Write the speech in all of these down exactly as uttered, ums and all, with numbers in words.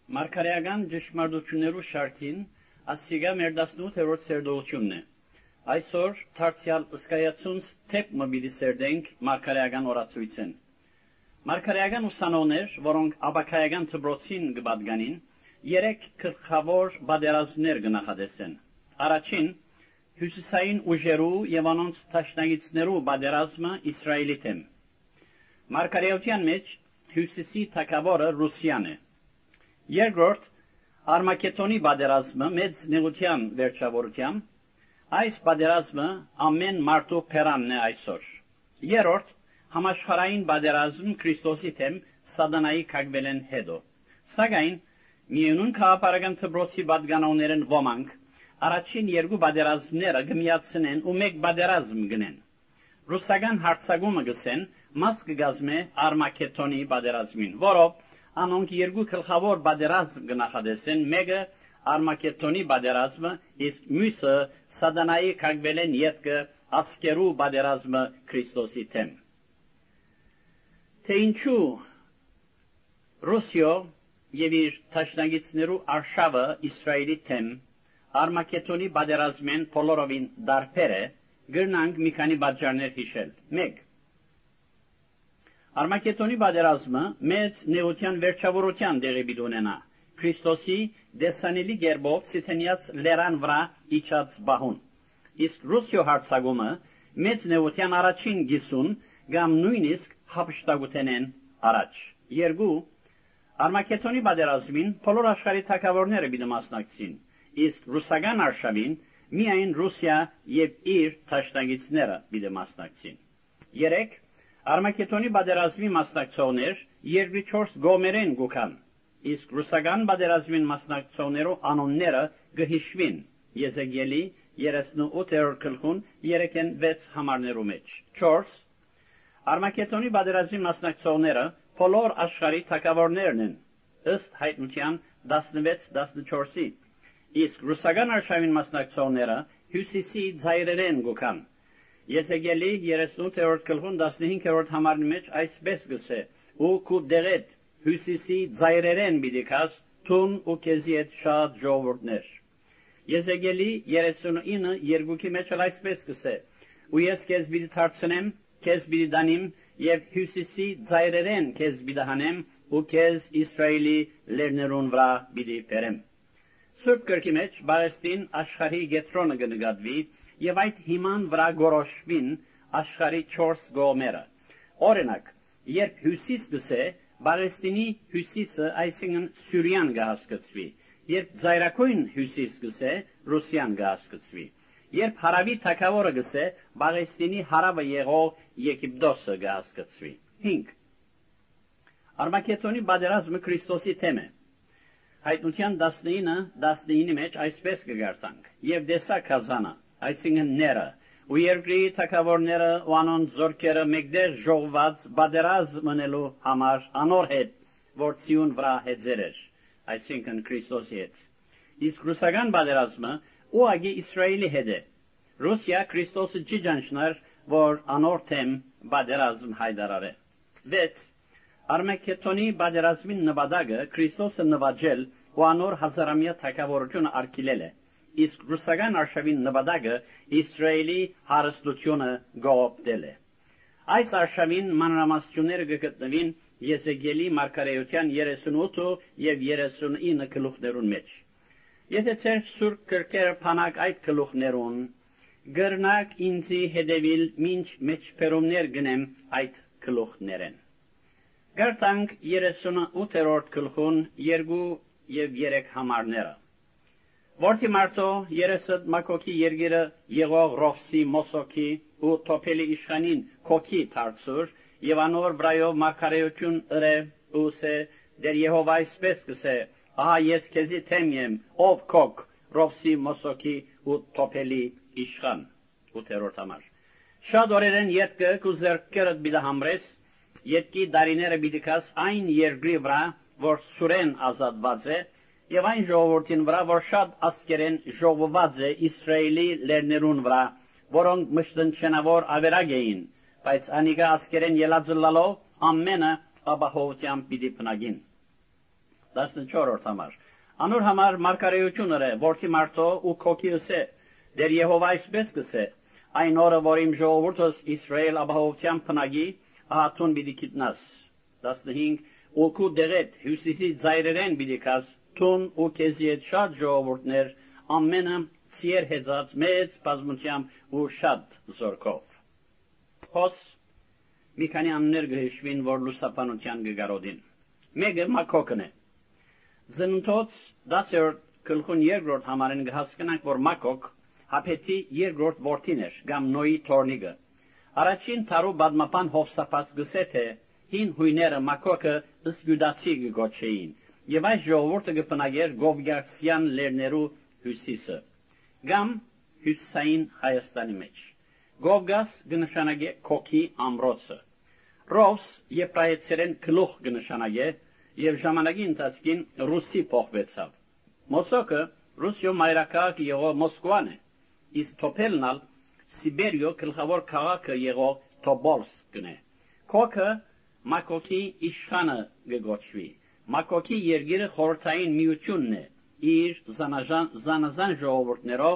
Մարգարեական ճշմարտություններու շարքին ասիգա մեր տասնութերորդ սերդողությունն է։ Այսօր դարձյալ ըսկայացունց թեփ մբիդի սերդենք մարգարեական օրացույցեն։ Մարգարեական ուսանողներ, որոնք աբակայական դպրոցին կպատկանին, երեք գլխավոր պատերազմներ կնախադեսեն։ Առաջին հյուսիսային ուժերու եւ անոնց դաշնակիցներու պատերազմը Իսրայելի դեմ։ Մարգարեության մեջ հյուսիսի թագավորը Ռուսիան է։ Երկրորդ Արմագեդոնի պատերազմը մեծ նեղության վերջավորությամբ, այս պատերազմը ամեն մարդու փերանն է այսօր։ Երրորդ համաշխարհային պատերազմ Քրիստոսի դեմ սատանայի կակվելեն հետո։ Սակայն միևնույն քաղաքական դպրոցի պատգանողներն ոմանք առաջին երկու պատերազմները կմիացնեն ու մեկ պատերազմ գնեն։ Ռուսական հարձակումը գսեն մաս կգազմե Արմագեդոնի պատերազմին, որով անոնք երկու գլխավոր պատերազմ կնախադեսեն, մեկը Արմագեդոնի պատերազմը, իսկ մյուսը սատանայի կակվելեն ետքը ասկերու պատերազմը Քրիստոսի դեմ։ Թե ինչու Ռուսիո եւ իր դաշնակիցներու արշավը Իսրայելի դեմ Արմագեդոնի պատերազմեն բոլորովին դարբեր է, գրնանք մի քանի պատճառներ հիշել։ Մեկ. Արմագեդոնի պատերազմը մեծ նեղության վերջավորության տեղի պիտի ունենա Քրիստոսի դեսանելի գերբով ցիթենյաց լերան վրա իջած բահուն։ Իսկ Ռուսիո հարձակումը մեծ նեղության առաջին գիսուն կամ նույնիսկ հափշտակութենեն առաջ։ Երկու. Արմագեդոնի պատերազմին բոլոր աշխարհի թագավորները պիտի մասնակցին, իսկ ռուսական արշավին միայն Ռուսիա եւ իր դաշնակիցները պիտի մասնակցին։ Երեք. Արմագեդոնի պատերազմի մասնակցողներ երկրի չորս գոմերեն գուքան, իսկ ռուսական պատերազմին մասնակցողներու անոնները գհիշվին Եզեկիելի երեսնութերորդ գլխուն երեքեն վեց համարներու մեջ։ Չորս. Արմագեդոնի պատերազմի մասնակցողները բոլոր աշխարհի թագավորներն են, ըստ հայտնության տասնվեց տասնչորսի, իսկ ռուսական արշավին մասնակցողները հյուսիսի ձայրերեն գուքան։ Եզեկիելի երեսնութերորդ գլխուն տասնհինգերորդ համարի մեջ այսպես գսե. ու քու դեղետ հյուսիսի ձայրերեն պիտի քաս թուն ու քեզի հետ շատ ժողովուրդներ։ Եզեկիելի երեսունինը երկուքի մեջ այսպես գսե. ու ես քեզ պիտի դարձնեմ, քեզ պիտի դանիմ եւ հյուսիսի ձայրերեն քեզ պիտի հանեմ ու քեզ Իսրայելի լեռներուն վրա պիտի բերեմ։ Սուրբ գրքի մեջ Բաղեստին աշխարհի գետրոնը կնկատվի եւ այդ հիման վրա գորոշվին աշխարհի չորս գոմերը։ Օրինակ, երբ հյուսիս գսե, Բաղեստինի հյուսիսը, այսինքն Սյուրիան կհասկացվի, երբ ձայրակույն հյուսիս գսե, Ռուսիան կհասկացվի, երբ հարավի թագավորը գսե, Բաղեստինի հարավը եղող Եգիպտոսը կհասկացվի։ Հինգ. Արմագեդոնի պատերազմը Քրիստոսի թեմ է։ Հայտնության տասնինը տասնինի մեջ այսպես կգարտանք. եւ դեսա քազանը, այսինքն ները, ու երկրի թագավորները ու անոնց զորքերը մեկտեղ ժողված պատերազմ մնելու համար անոր հետ, որ Ցիոն վրա հեծեր էր, այսինքն Քրիստոսի հետ։ Իսկ ռուսական պատերազմը ուղղակի Իսրայելի հետ է։ Ռուսիա Քրիստոսը չի ճանչնար, որ անոր թեմ պատերազմ հայտարարե։ Վեց. Արմագեդոնի պատերազմին նպատակը Քրիստոսը նվաճել ու անոր հազարամյա թագավորությունը արգելել է, իսկ ռուսական արշավին նպատակը Իսրայելի հարստությունը գողոպտել է։ Այս արշավին մանրամասնությունները կգտնվին Եզեկիելի մարգարեության երեսունութ եւ երեսունինը գլուխներուն մեջ։ Եթե ձեր սուրբ գրքերը փանակ այդ գլուխներուն, գրնակ ինձի հետևիլ մինչ մեջբերումներ գնեմ այդ գլուխներեն։ Գարտանք երեսունութերորդ գլխուն երկու եւ երեք համարները։ Որտի մարդո երեսդ մակոքի երգերը եղող Ռովսի Մոսոքի ու Թոփելի իշխանին քոքի դարձուր եւ անոր վրայով մարգարեություն ըրե ու սե դեր Եհովա այսպես կսե. ահա ես քեզի թեմ եմ, ով քոք Ռովսի Մոսոքի ու Թոփելի իշխան։ ութերորդ համար։ Շատ օրերեն ետքը քու ձեռքերդ պիտի համրես, ետքի դարիները պիտի քաս այն երկրի վրա, որ սուրեն ազատված է, եւ այն ժողովրդին վրա, որ շատ ասկերեն ժողոված է Իսրայելի լեռներուն վրա, որոնք մշտնչենավոր ավերակ էին, բայց անիկա ասկերեն ելածլալով ամենը ապահովությամբ պիտի բնագին։ տասնչորրորդ համար։ Անոր համար մարգարեությունն է, որքի մարդո ու քոքիս է, դեր Եհովա այսպես կսե, այն օրը, որ իմ ժողովուրդս Իսրայել ապահովության փնագի, ահատուն պիտի գիտնաս։ տասնհինգ Ուքու դեղետ հյուսիսի ծայրերեն պիտի կաս, թուն ու քեզի հետ շատ ժողովուրդներ, ամենը ցիեր հեծած մեծ բազմությամբ ու շատ զորքով։ Հոս մի քանի աններ գհիշվին, որ լուսապանության գգարոդին։ Մեկը Մակոկն է։ Ծննդոց դասերորդ գլխուն երկրորդ համարեն կհասկանանք, որ Մակոկ Հապետի երկրորդ որդին էր, կամ Նոյի թորնիկը։ Առաջին թարու բադմապան Հովսափաս գսե թե հին հույները Մակոկը ըսգյուդացի գգոչեին, եւ այս ժողովուրդը գպնագեր Գովգասյան լերներու հյուսիսը, կամ հյուսիսային Հայաստանի մեջ։ Գովգաս գնշանագե քոքի ամրոցը։ Ռոս եբրայեցերեն գլուխ գնշանագե եւ ժամանակի ընթացքին ռուսի փոխվեցավ։ Մոսոկը Ռուսիո մայրաքաղաք եղող Մոսկվան է, իսկ Թոփելնալ Սիբերիո գլխավոր քաղաքը եղող Թոբոլսկն է։ Քոքը Մակոկի իշխանը գգոչվի։ Մակոկի երգիրը խորհրդային միությունն է, իր զանազան ժողովուրդներով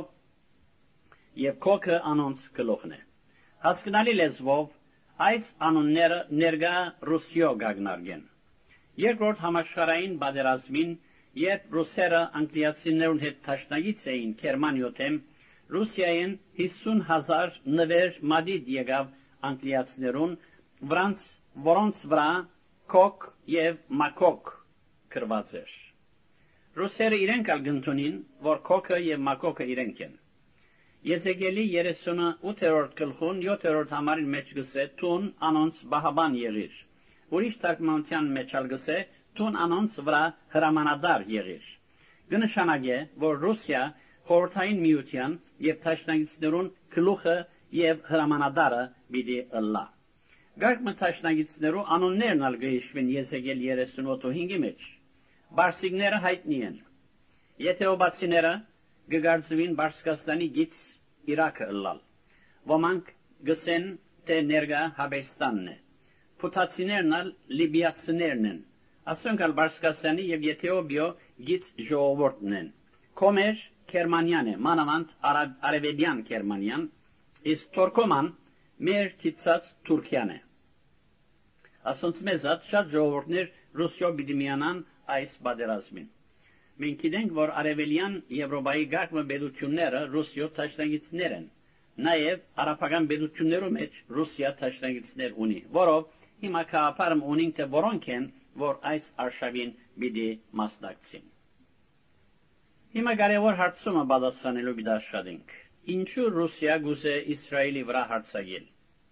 եւ քոքը անոնց գլուխն է։ Հասկանալի լեզվով այս անունները ներկա Ռուսիո գագնարգեն։ Երկրորդ համաշխարհային պատերազմին, երբ ռուսերը անգլիացիներուն հետ տաշնագից էին Գերմանիոթեմ, Ռուսիայեն հիսուն հազար նվեր մադիդ եկավ անգլիացիներուն, վրանց որոնց վրա քոք եւ մակոկ գրված էր։ Ռուսերը իրենք ալ գտնունին, որ քոքը եւ մակոկը իրենք են։ Եզեկիելի երեսունութերորդ գլխուն յոթերորդ համարին մեջ գսե տուն անոնց բահաբան եղիր։ Ուրիշ թարգմանության մեջ ալ գսե տուն անոնց վրա հրամանադար եղիր։ Գնշանագե, որ Ռուսիա խորհրդային միության եւ տաշնագիցներուն գլուխը եւ հրամանադարը պիտի ըլլա։ Գարկմը տաշնագիցներու անուններն ալ գհիշվին Եզեկիել երեսունութի մեջ։ Բարսիկները հայտնի են։ Եթեոբացիները գգարձվին Բարսկաստանի գից Իրաքը ըլլալ։ Ոմանք գսեն թե ներգա Հաբեստանն է։ Փութացիներն ալ լիբիացիներն են։ Ասոնք ալ Բարսկաստանի եւ Եթեոբիո գից ժողովուրդն են։ Կոմեր Գերմանիան է, մանավանդ արևելյան Գերմանիան, իսկ Թորկոման մեր թիծած Թուրքիան է։ Ասոնց մեզած շատ ժողովուրդներ Ռուսիո պիտի միանան այս պատերազմին։ Մենք գիտենք, որ արևելյան Եվրոպայի գաղտնի պետությունները Ռուսիո տաշնագիցներ են, նաև արաբական պետություններու մեջ Ռուսիա տաշնագիցներ ունի, որով հիմա կապարում ունենք թե որոնք են, որ այս արշավին պիտի մասնակցին։ Հիմա կարևոր հարցումը պատասխանելու պիտի աշխատենք։ Ինչու Ռուսիա գուզե Իսրայելի վրա հարձակել։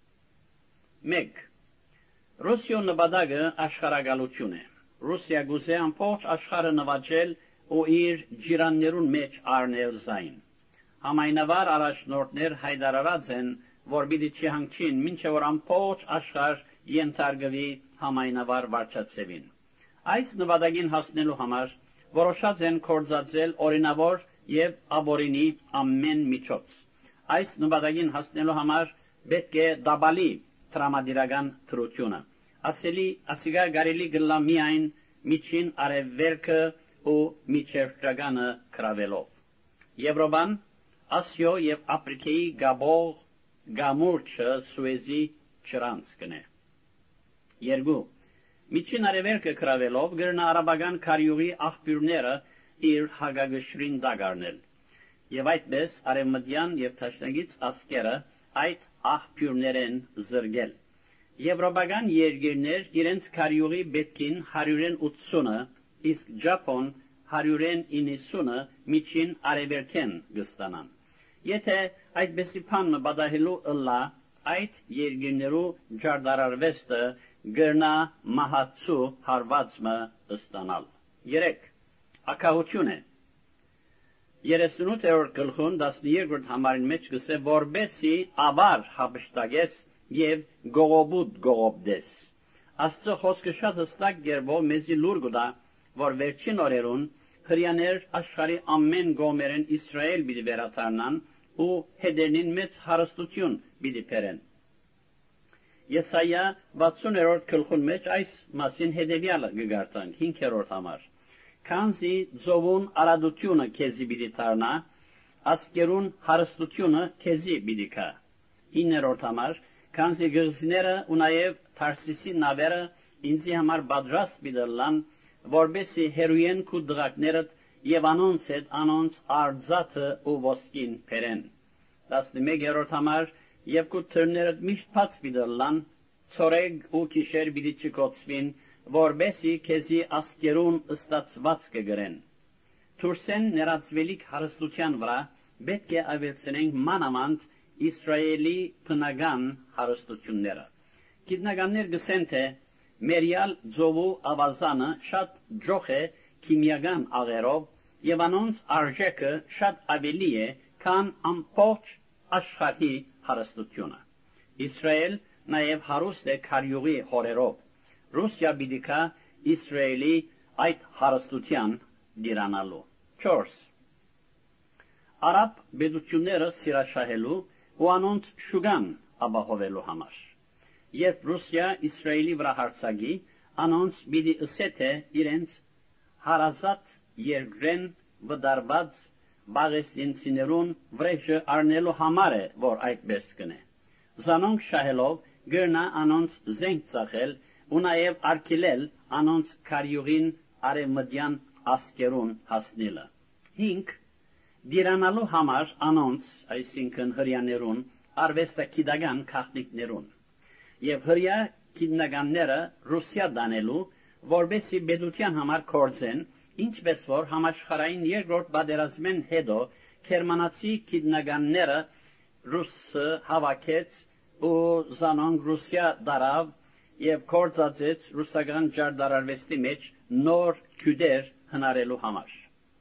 Մեկ. Ռուսիո նպատակը աշխարհակալություն է։ Ռուսիա գուզե ամբողջ աշխարհը նվաճել ու իր ջիրաններուն մեջ առնել զայն։ Համայնավար առաջնորդներ հայտարարած են, որ պիտի չհանգչին, մինչև որ ամբողջ աշխարհ ենթարկվի համայնավար վարչացևին։ Այս նպատակին հասնելու համար որոշած են կործածել օրինավոր եւ աբորինի ամեն միջոց։ Այս նպատակին հասնելու համար պետք է դաբալի տրամադիրական թրությունը։ Ասելի ասիգա գարելի գլա միայն միջին արևելքը ու միջերկրականը կրավելով։ Եվրոպան, Ասիո եւ Աֆրիկայի գաբող գամուրջը Սուեզի չրանցքն է։ Երկու. Միջին արևելքը կրավելով գրնա արաբական քարյուղի աղբյուրները իր հագագշրին դագարնել։ Եվ այդպես արևմտյան եւ տաշնագից ասկերը այդ աղբյուրներեն զրգել։ Եվրոպական երկիրներ իրենց քարյուղի բետքին հարյուրեն ութսունը, իսկ Ճապոն հարյուրեն իննսունը միջին արևելքեն գստանան։ Եթե այդպեսի բանը բադահելու ըլլա, այդ երկիրներու ջարդարարվեստը գրնա մահացու հարվածը ստանալ։ Երեք. Ակահություն է։ երեսունութերորդ գլխուն տասներորդ համարին մեջ գսե որբեսի ավար հապշտագես եւ գողոբուտ գողոբդես։ Աստծո խոսքը շատ հստակ գերբով մեզի լուր գուտա, որ վերջին օրերուն հրյաներ աշխարհի ամեն գոմերեն Իսրայել պիտի վերադառնան ու հետերնին մեծ հարստություն պիտի բերեն։ Եսայա վաթսուներորդ գլխուն մեջ այս մասին հետևյալը գգարտանք հինգերորդ համար։ Քանզի ծովուն արադությունը քեզի պիտի դառնա, ասկերուն հարստությունը քեզի պիտի գա։ Իններորդ համար, քանզի գղզիները ու նաև Թարսիսի նավերը ինձի համար պատրաստ պիտի լան, որբեսի հերույեն քու դղակներդ եւ անոնց հետ անոնց արձաթը ու ոսկին փերեն։ տասնմեկերորդ համար, եւ քու թրներդ միշտ բաց պիտի լան, ցորեգ ու քիշեր պիտի չկոծվին, որբեսի քեզի ասկերուն ըստացված կգրեն։ Թուրսեն ներածվելիք հարստության վրա պետք է ավելցնենք մանավանդ Իսրայելի բնական հարստությունները։ Գիտնականներ գսեն թե մերյալ ծովու ավազանը շատ ջոխ է քիմիական աղերով եւ անոնց արժեքը շատ ավելի է, քան ամբողջ աշխարհի հարստությունը։ Իսրայել նաեւ հարուստ է քարյուղի հորերով։ Ռուսիա պիտի գա Իսրայելի այդ հարստության դիրանալու։ չորս. Արաբ բեդությունները սիրաշահելու ու անոնց շուգան ապահովելու համար։ Երբ Ռուսիա Իսրայելի վրա հարձակի, անոնց պիտի ըսե թե իրենց հարազատ երկրեն վդարված բաղեստինցիներուն վրեժը առնելու համար է, որ այդպես կնե։ Զանոնք շահելով գրնա անոնց զենք ծախել ու նաև արգելել անոնց քարյուղին արևմտյան ասկերուն հասնելը։ հինգ. Դիրանալու համար անոնց, այսինքն հրյաներուն, արվեստագիտական քաղաքներուն եւ հրյա գիտնականները Ռուսիա դանելու, որբեսի բեդության համար կորձեն, ինչպես որ համաշխարհային երկրորդ պատերազմեն հետո գերմանացի գիտնականները ռուսը հավաքեց ու զանոնք Ռուսիա դարավ եւ կորձածեց ռուսական ջարդարարվեստի մեջ նոր քյուդեր հնարելու համար։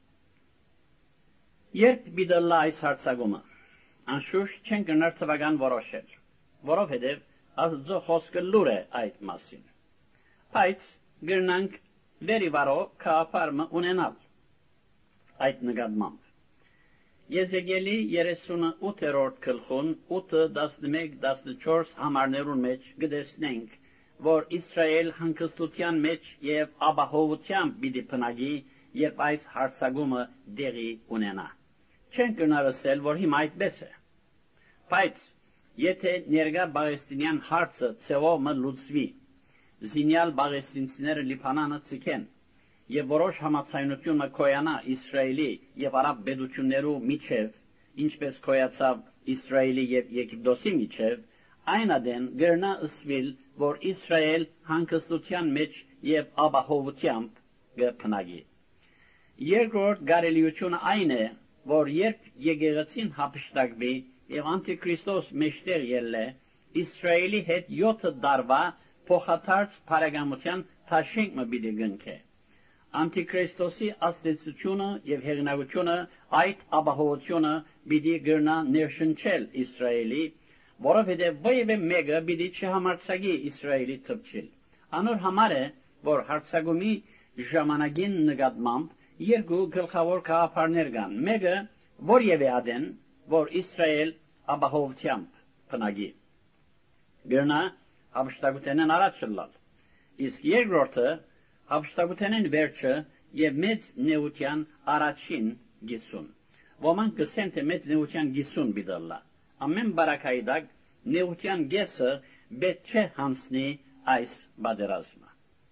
Երբ պիտի լա այս հարձակումը, անշուշտ չեն գնար թվական որոշել, որովհետև Աստծո խոսքը լուր է այդ մասին։ Բայց գրնանք վերիվարո կապարմը ունենալ այդ նկատմամբ։ Եզեկիելի երեսունութերորդ գլխուն ութ տասնմեկ տասնչորս համարներուն մեջ գտեսնենք, որ Իսրայել հանգստության մեջ եւ ապահովությամբ պիտի բնակի, երբ այս հարձակումը դեղի ունենա։ Չեն գնար ասել, որ հիմա այդպես է։ Բայց եթե ներկա բաղեստինյան հարցը ցեվոմը լուծվի, զինյալ բաղեստինցիները Լիբանանը ցկեն եւ որոշ համացայնությունը կոյանա Իսրայելի եւ արաբ բեդություններու միջև, ինչպես կոյացավ Իսրայելի եւ Եգիպտոսի միջև, այն ադեն գրնա ըսվել, որ Իսրայել հանգստության մեջ եւ ապահովությամբ կբնակի։ Երկրորդ գարելիությունը այն է, որ երբ եկեղեցին հափշտակվի եւ անտիքրիստոս մեջտեղ ելլե, Իսրայելի հետ յոթ դարվա փոխադարձ բարեկամության թաշինքը պիտի գնքե։ Անտիքրիստոսի աստեցությունը եւ հեղինակությունը այդ ապահովությունը պիտի գրնա ներշնչել Իսրայելի, որովհետեւ ոևէ մեկը պիտի չհամարձակի Իսրայելի թփչիլ։ Անոր համար է, որ հարձակումի ժամանակին նկատմամբ երկու գլխավոր գաղափարներ կան։ Մեկը որևէ ադեն, որ Իսրայել ապահովությամբ բնակի։ Գրնա հափշտակութենեն առաջ լալ։ Իսկ երկրորդը հափշտակութենեն վերջը եւ մեծ նեության առաջին գիսուն։ Ոմանք կսեն թե մեծ նեության գիսուն բիդալլա։ Ամեն բարակայդակ նեության գեսը պետք չէ հանցնի այս բادرազմը։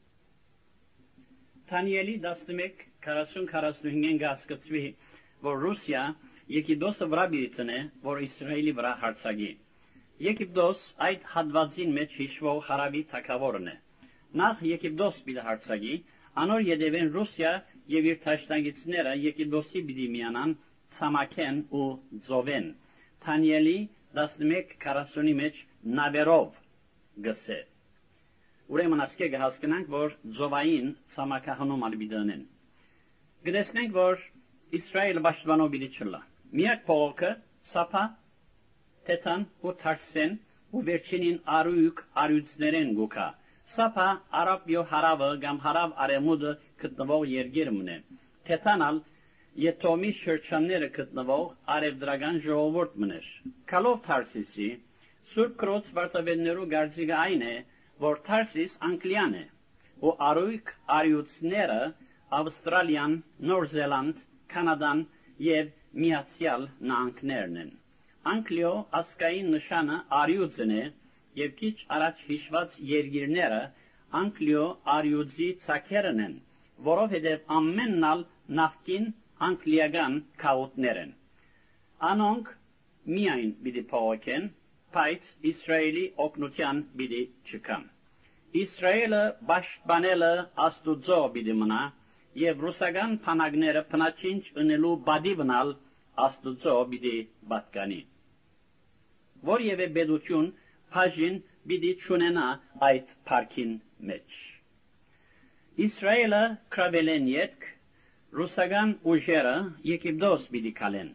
Դանիելի տասնմեկ քառասուն քառասունհինգեն գասկծվի, որ Ռուսիա Եգիպտոսը վրա բիտնե, որ Իսրայելի վրա հարձակի։ Եգիպտոս այդ հատվածին մեջ հիշվող հարավի թագավորն է։ Նախ Եգիպտոս պիտի հարձակի, անոր յետևեն Ռուսիա եւ իր թաշտանգիցները Եգիպտոսի պիտի միանան, ցամաքեն ու ծովեն։ Դանիելի տասնմեկ քառասունի մեջ նավերով գսե։ Ուրեմն ասկե կհասկանանք, որ ծովային ցամաքահնում ալբիդանեն։ Գտեսնենք, որ Իսրայելը պաշտպանող պիտի չլա։ Միակ փողոքը Սափա, Թեթան ու Թարսեն ու վերջինին Արույք արյուծներեն գուքա։ Սափա Արաբիո հարավը կամ հարավ արևմուտքը գտնվող երկիրն է։ Թեթանալ Եթոմի շրջանները գտնվող արևդրական ժողովուրդ մներ։ Քալով Թարսիսի Սուրբ Քրոց վարտավեններու գարձիկը այն է, որ Թարսիս Անգլիան է, ու Արույք արյուծները Ավստրալիան, Նոր Զելանդ, Կանադան եւ Միացյալ Նահանգներն են։ Անգլիո ասկային նշանը արյուծն է եւ քիչ առաջ հիշված երկիրները Անգլիո արյուծի ցակերն են, որովհետեւ ամենն ալ նախկին անգլիական քաղաքներ են։ Անոնք միայն պիտի փոխեն, բայց Իսրայելի օգնության պիտի չկան։ Իսրայելը պաշտպանելը Աստուծո պիտի մնա եւ ռուսական փանագները փնաչինչ ընելու բադիվնալ Աստուծո պիտի պատկանի։ Որևէ բեդություն բաժին պիտի չունենա այդ փառքին մեջ։ Իսրայելը կրավելեն ետք, ռուսական ուժերը Եգիպտոս պիտի քալեն։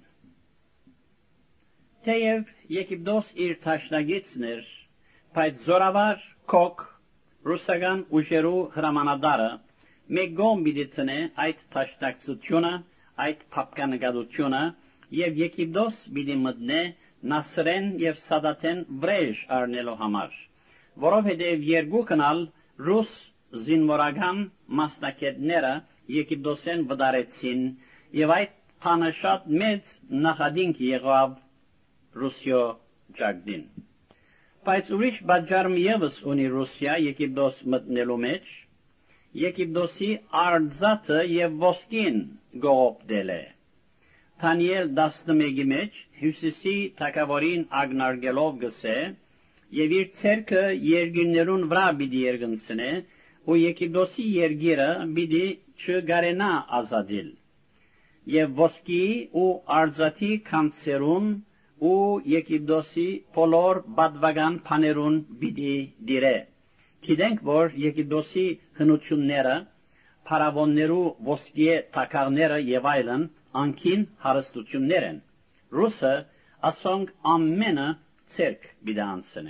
Թեև Եգիպտոս իր տաշնագիցներ, բայց զորավար կոկ ռուսական ուժերու հրամանադարը մեկ գոմ պիտի տնե այդ տաշնակցությունը, այդ փապկանգադությունը եւ Եգիպտոս պիտի մտնե Նասրեն եւ Սադաթեն վրեժ առնելու համար, որովհետեւ երկուքն ալ ռուս զինվորական մասնակետները Եգիպտոսեն վդարեցին եւ այդ բանը շատ մեծ նախադինք եղավ Ռուսիո ջագդին։ Բայց ուրիշ բաժարմ ևս ունի Ռուսիա Եգիպտոս մտնելու մեջ, Եգիպտոսի արձատը եւ ոսկին գողոպտել է։ Դանիել տասնմեկի մեջ Հյուսիսի թագավորին ագնարգելով գսե եւ իր ցերկը երկիրներուն վրա պիտի երգնցնե ու Եգիպտոսի երկիրը պիտի չգարենա ազատիլ եւ ոսկի ու արձատի կանցերուն ու Եգիպտոսի բոլոր բադվական բաներուն պիտի դիրե։ Գիտենք, որ Եգիպտոսի հնությունները, փարավոններու ոսկի թակարները եւ այլն անքին հարստություններ են։ Ռուսը ասոնք ամենը ցերկ պիտի անցնե։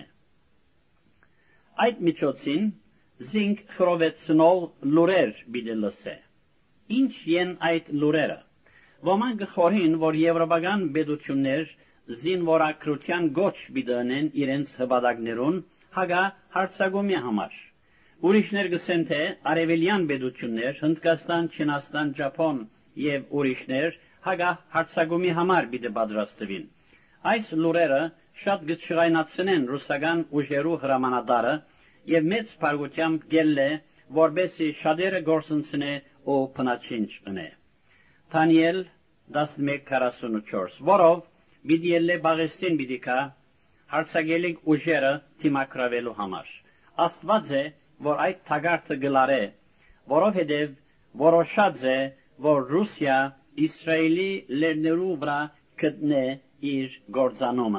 Այդ միջոցին զինք խրովեցնող լուրեր պիտի լսե։ Ինչ են այդ լուրերը։ Ոմանք գխորին, որ եվրոպական պետություններ զինվորակրության գոչ պիտի անեն իրենց հպատակներուն հագա հարցագումի համար։ Ուրիշներ գսեն թե արևելյան պետություններ, Հնդկաստան, Չինաստան, Ճապոն եւ ուրիշներ հագա հարցագումի համար պիտի պատրաստվին։ Այս լուրերը շատ գծշղայնացնեն ռուսական ուժերու հրամանատարը եւ մեծ փարգությամբ գելլե, որբեսի շատերը գործընծնե ու փնաչինչ ընե։ Դանիել տասնմեկ քառասունուչորս, որով պիտի ելլե Բաղեստին պիտի կա հարցագելիք ուժերը թիմակրավելու համար։ Աստված է, որ այդ թագարտը գլարե, որովհետև որոշած է, որ Ռուսիա Իսրայելի լերներու վրա գտնե իր գործանումը։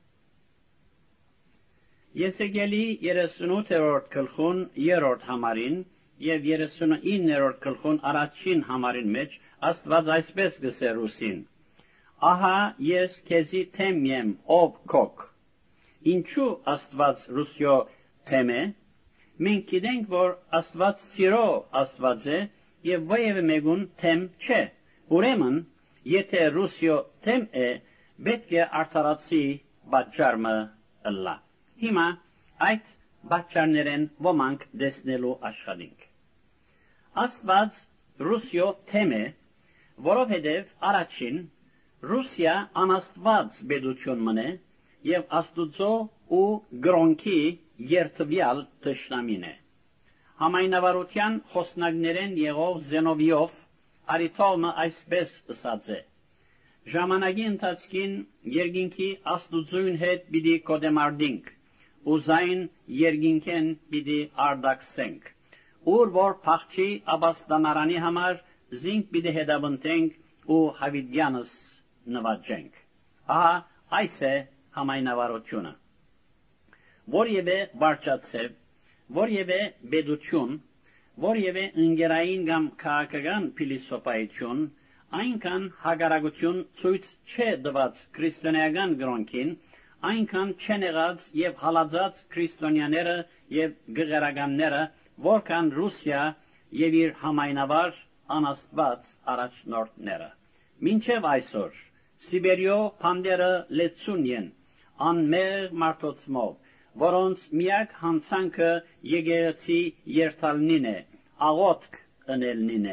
Եսեգելի երեսունութերորդ գլխուն երրորդ համարին եւ երեսունիններորդ գլխուն առաջին համարին մեջ Աստված այսպես գսե Ռուսին. Ահա ես քեզի թեմ եմ, ով կոկ։ Ինչու Աստված Ռուսիո թեմ է։ Մենք գիտենք, որ Աստված սիրո Աստված է եւ որևէ մեկուն թեմ չէ։ Ուրեմն, եթե Ռուսիո թեմ է, պետք է արդարացի պատճառը ըլլա։ Հիմա այդ պատճառներեն ոմանք տեսնելու աշխատենք։ Աստված Ռուսիո թեմ է, որովհետև առաջին Ռուսիա անաստված պետություն մնե եւ Աստուծո ու գրոնքի երթվյալ թշնամին է։ Համայնավարության խոսնակներեն եղող Զենովիով Արիթոմը այսպես ասած է. ժամանակի ընթացքին երկինքի Աստուծույն հետ պիտի կոդեմարդինք, ու զայն երկինքեն պիտի արդակսենք, ուր որ փախչի ապաստանարանի համար զինք պիտի հետապնդենք ու հավիդյանս նվաճենք։ Ահա այս է համայնավարությունը։ Որևէ վարչացև, որևէ պետություն, որևէ ընկերային կամ քաղաքական փիլիսոփայություն այնքան հագարագություն ցույց չէ տված քրիստոնեական գրոնքին, այնքան չեն եղած եւ հալածած քրիստոնյաները եւ գեղարականները, որքան Ռուսիա եւ իր համայնավար անաստված առաջնորդները։ Մինչև այսօր Սիբերիո փանդերը լեցուն են, անմեղ մարդոցմով, որոնց միակ հանցանքը եկեղեցի երթալնին է, աղոտք ընելնին է,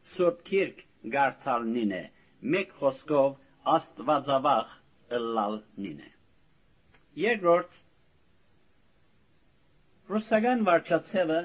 Սուրբ Քիրք գարթալնին է, մեկ խոսքով աստվածավախ ըլլալնին է։ Երկրորդ, ռուսական վարչացևը,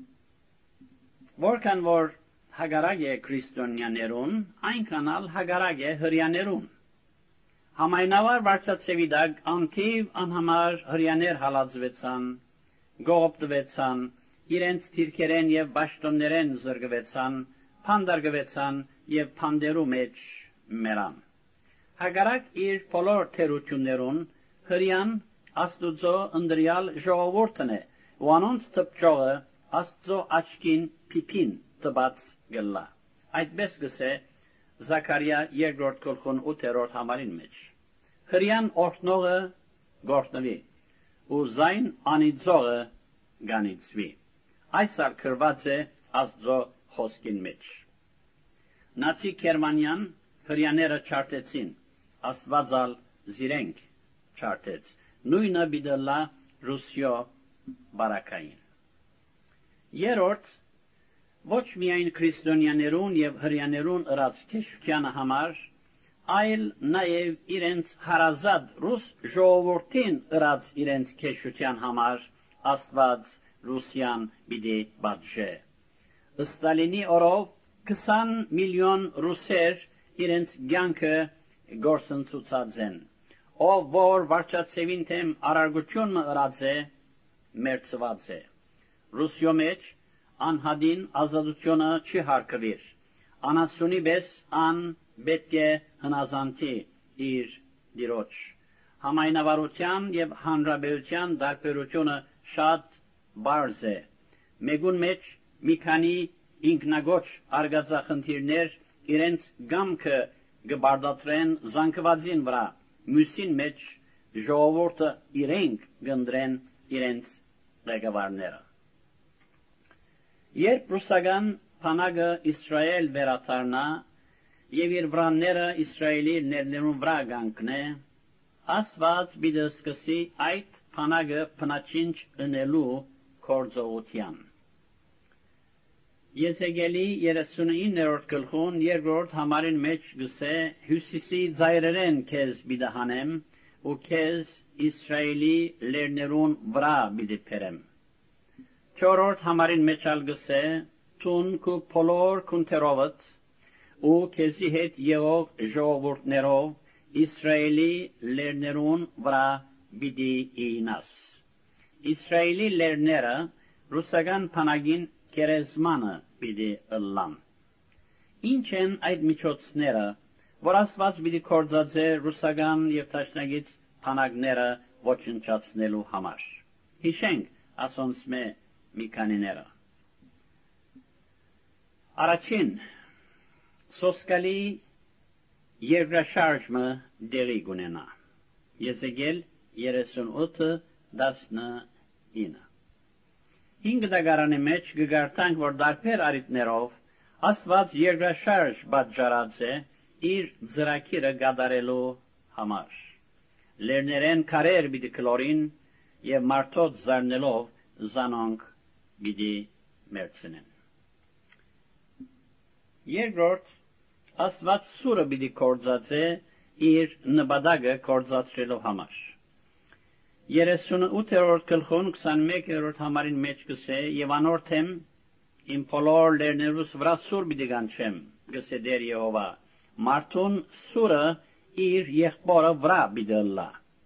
որքան որ հագարակ է քրիստոնյաներուն, այնքան ալ հագարակ է հրյաներուն։ Համայնավար վարչացևի դակ անթիվ անհամար հրյաներ հալածվեցան, գողոպտվեցան, իրենց թիրքերեն և բաշտոններեն զրգվեցան, փանդարգվեցան և փանդերու մեջ մերան։ Հագարակ իր բոլոր թերություններուն հրյան Աստուծո ընդրյալ ժողովուրդն է, ու անոնց թպճողը Աստծո աչքին փիփին տված գլա։ Այդպես գսե Զաքարիա երկրորդ գլխուն ութերորդ համարին մեջ։ Հրյան օրհնողը գործնվի, ու զայն անիծողը գանիծվի։ Այս ալ գրված է Աստծո խոսքին մեջ։ Նացի Գերմանիան հրյաները չարտեցին, Աստված ալ զիրենք չարտեց, նույնը բիդլա Ռուսիո բարակային։ Երորդ, ոչ միայն քրիստոնյաներուն և հրյաներուն ըրած քեշությանը համար, այլ նաև իրենց հարազատ ռուս ժողովուրդին ըրած իրենց քեշության համար Աստված Ռուսիան պիտի պատժե։ Ստալինի օրով քսան միլիոն ռուսեր իրենց կյանքը գործընծուցած են, ով որ վարչացևին թեմ արարգություն ըրած է, մերձված է։ Ռուսիո մեջ անհադին ազատությունը չի հարկվիր, անասունի բես ան պետք է հնազանտի իր դիրոջ։ Համայնավարության և հանրաբերության դարբերությունը շատ բարձ է։ Մեկուն մեջ մի քանի ինքնագոչ արգածախնդիրներ իրենց գամքը գբարդատրեն զանգվածին վրա, մյուսին մեջ ժողովուրդը իրենք գնդրեն իրենց ղեկավարները։ Երբ ռուսական բանակը Իսրայել վերադառնա և իր վրանները Իսրայելի ներներուն վրա կանգնե, Աստված պիտի սկսի այդ բանակը բնաճինչ ընելու գործողության։ Եզեկիելի երեսունիններորդ գլխուն երկրորդ համարին մեջ գսե հյուսիսի ծայրերեն քեզ պիտի հանեմ ու քեզ Իսրայելի լերներուն վրա պիտի բերեմ։ Չորրորդ համարին մեջ ալ գսե տուն քու բոլոր քունթերովդ ու քեզի հետ եղող ժողովուրդներով Իսրայելի լերներուն վրա պիտի իինաս։ Իսրայելի լերները ռուսական բանակին գերեզմանը պիտի ըլլան։ Ինչ են այդ միջոցները, որ Աստված պիտի կործածե ռուսական և տաշնագից բանակները ոչնչացնելու համար։ Հիշենք ասոնց մե մի քանիները։ Առաջին, սոսկալի երկրաշարժը դեղի կունենա։ Եզեկիել երեսունութ տասնինը։ Հինգ դագարանի մեջ կգարտանք, որ դարբեր առիթներով Աստված երկրաշարժ պատճառած է իր ծրագիրը կատարելու համար։ Լերներեն քարեր պիտի կլորին և մարդոց զարնելով զանոնք պիտի մերձնեն։ Երկրորդ, Աստված սուրը պիտի կործածե իր նպատակը կործածելու համար։ երեսունութերորդ գլխուն քսանմեկերորդ համարին մեջ գսե և անորդեմ իմ բոլոր լերներուս վրա սուր պիտի կանչեմ, գսե Տեր Եհովա, մարդուն սուրը իր եղբորը վրա պիտի ըլլա։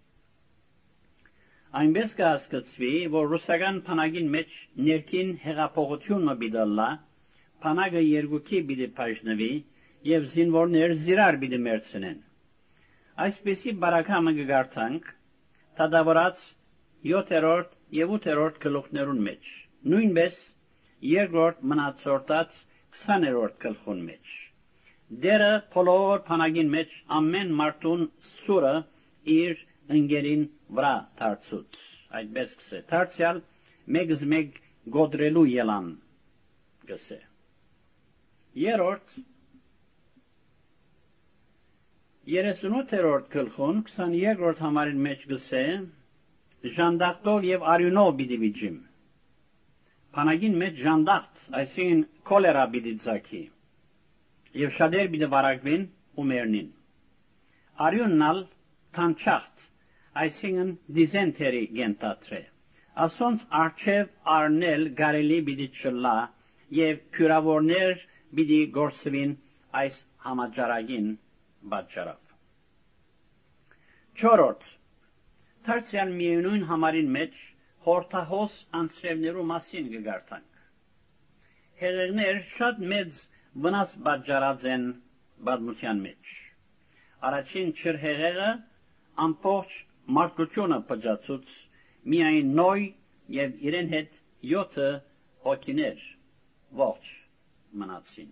Այնպես կհասկացվի, որ ռուսական բանակին մեջ ներքին հեղափոխությունը պիտի ըլլա, բանակը երկուքի պիտի բաժնվի և զինվորներ զիրար պիտի մերձնեն։ Այսպիսի բարակամը կգարտանք թադավորած յոթերորդ և ութերորդ գլուխներուն մեջ, նույնպես երկրորդ մնացորդած քսաներորդ գլխուն մեջ։ Դերը բոլոր բանակին մեջ ամեն մարդուն սուրը իր ընկերին վրա դարձուց, այդպես գսե, դարձյալ մեկս մեկ գոդրելու ելան գսե։ Երորդ, երեսունութերորդ գլխուն քսաներորդ համարին մեջ գսե, ժանդախտով և արյունով պիտի վիճիմ։ Բանակին մեջ ժանդախտ, այսինքն քոլերա պիտի ծագի։ եւ շատեր պիտի վարակվին ու մեռնին։ Արյուննալ թանչախտ, այսինքն դիզենտերի գենտատրե։ Ասոնց արչև արնել գարելի պիտի չլա եւ փյուրավորներ պիտի գործվին այս համաճարակին պատճառով։ Չորրորդ Դարձյալ միևնույն համարին մեջ խորհրդահոս անձրևներու մասին կգարտանք։ Հեղեղներ շատ մեծ վնաս պատճառած են պատմության մեջ։ Առաջին չրհեղեղը ամբողջ մարդկությունը փճացուց միայն Նոյ եւ իրեն հետ յոթը հոգիներ ողջ մնացին։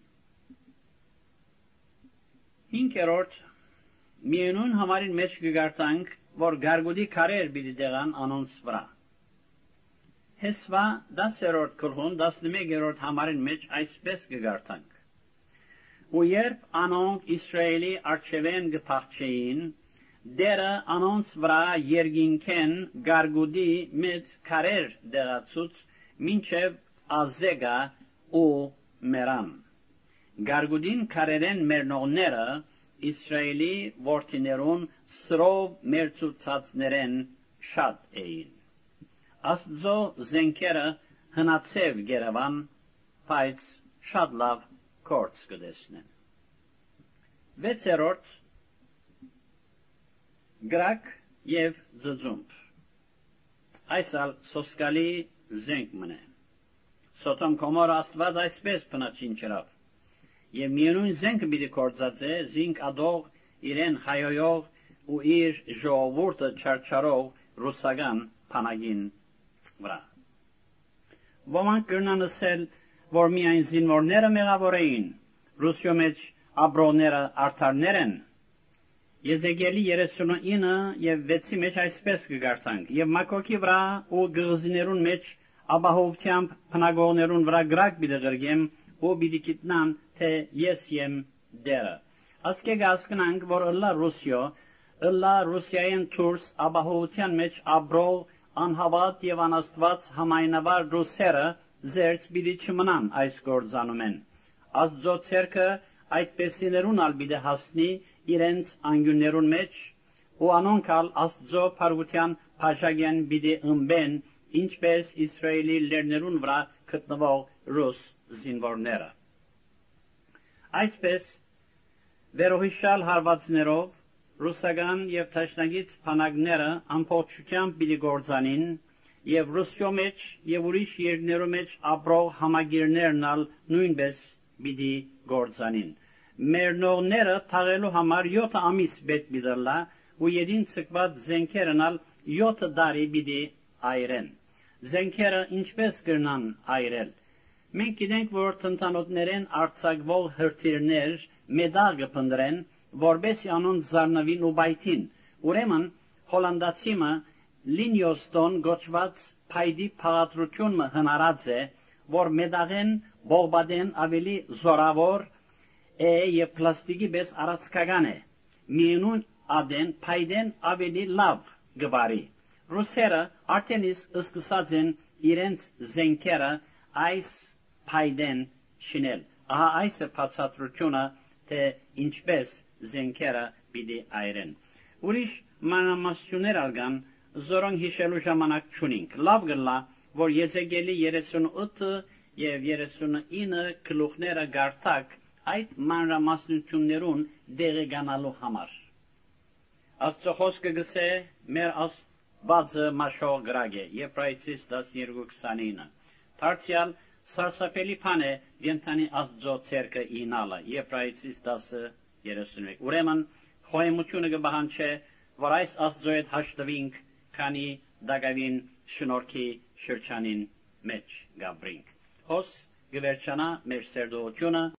Հինգերորդ միևնույն համարին մեջ կգարտանք, որ գարգուդի քարեր պիտի դեղան անոնց վրա։ Հեսվա դասերորդ գլխուն տասնմեկերորդ համարին մեջ այսպես կգարտանք. Ու երբ անոնք Իսրայելի արջևեն կփախչեին, դերը անոնց վրա երկինքեն գարգուդի մեծ քարեր դեղացուց մինչև Ազեգա ու Մերան։ Գարգուդին քարերեն մեռնողները Իսրայելի որդիներուն սրով մերծուցածներեն շատ էին։ Աստծո զենքերը հնացև գերավան, բայց շատ լավ կորց կդեսնեն։ Վեցերորդ գրակ եւ ձծումբ։ Այսալ սոսկալի զենք մնե։ Սոթոմ Գոմորը Աստված այսպես բնաչին չրավ։ Եվ միևնույն զենքը պիտի կործածե զինք ադող իրեն հայոյող ու իր ժողովուրդը չարչարող ռուսական փանագին վրա։ Ոմանք կրնան ասել, որ միայն զինվորները մեղավոր էին, Ռուսիո մեջ ապրողները արդարներ են։ Եզեկիելի երեսունինը եւ վեցի մեջ այսպես կգարտանք, եւ Մակոքի վրա ու գղզիներուն մեջ ապահովությամբ փնագողներուն վրա գրակ պիտի գրգեմ ու պիտի գիտնան, թե ես եմ դերը։ Ասկե գասկնանք, որ ըլլա Ռուսիո, ըլլա Ռուսիայեն թուրս ապահովության մեջ ապրող անհավատ եւ անաստված համայնավար ռուսերը զերծ պիտի չմնան այս գործանումեն։ Աստծո ցերկը այդպեսիներուն ալ պիտի հասնի իրենց անգյուններուն մեջ, ու անոնք ալ Աստծո փառության փաշագեն պիտի ըմբեն, ինչպես Իսրայելի լեռներուն վրա գտնվող ռուս զինվորները։ Այսպես վերոհիշալ հարվածներով ռուսական եւ թաշնագից փանագները ամբողջությամբ պիտի գործանին եւ Ռուսիո մեջ եւ ուրիշ երկրներու մեջ ապրող համագիրներն ալ նույնպես պիտի գործանին։ Մեռնողները թաղելու համար յոթ ամիս պետք պիտի լա ու յետին ցկված զենքերն ալ յոթ տարի պիտի այրեն։ Զենքերը ինչպես կրնան այրել։ Մենք գիտենք, որ տնտանոթներեն արձակվող հրթիռներ մեդաղը փնդրեն, որբեսի անոնց զարնվին ու բայթին։ Ուրեմն հոլանդացիմը Լինյոստոն գոչված փայդի փաղադրությունը հնարած է, որ մեդաղեն բողբադեն ավելի զորավոր է եւ պլաստիկի պես առածկական է։ Միևնույն ադեն փայդեն ավելի լավ գվարի։ Ռուսերը արդեն իսկ սկսած են իրենց զենքերը այս փայդեն շինել։ Ահա այս է բացատրությունը, թե ինչպես զենքերը պիտի այրեն։ Ուրիշ մանրամասնություններ ալգան, զորոնք հիշելու ժամանակ չունենք։ Լավ գլա, որ Եզեկիելի երեսունութ եւ երեսունինը գլուխները գարտակ այդ մանրամասնություններուն դեղեկանալու համար։ Աստծո խոսքը գսե մեր Աստվածը մաշող գրակ է, Եբրայեցիս տասներկու քսանինը։ Դարձյալ սարսափելի բան է ենթանի Աստծո ցերկը ինալը, Եբրայեցիս տասը երեսունմեկ։ Ուրեմն խոհեմությունը կբահանչե, որ այս Աստծո հետ հաշտվինք, քանի դակավին շնորհքի շրջանին մեջ գաբրինք։ Հոս գվերջանա մեր սերդողությունը